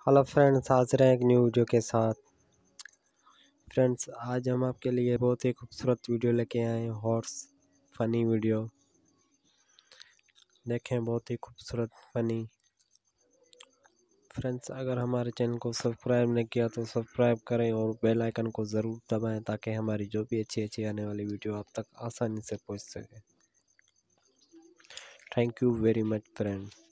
Hello friends, हाजिर हैं एक न्यू वीडियो के साथ। फ्रेंड्स, आज हम आपके लिए बहुत ही खूबसूरत वीडियो लेके आए हैं। हॉर्स फनी वीडियो देखें, बहुत ही खूबसूरत फनी। फ्रेंड्स, अगर हमारे चैनल को सब्सक्राइब नहीं किया तो सब्सक्राइब करें और बेल आइकन को ज़रूर दबाएं ताकि हमारी जो भी अच्छी आने वाली वीडियो आप तक आसानी से पहुंच सके। Thank you very much friends.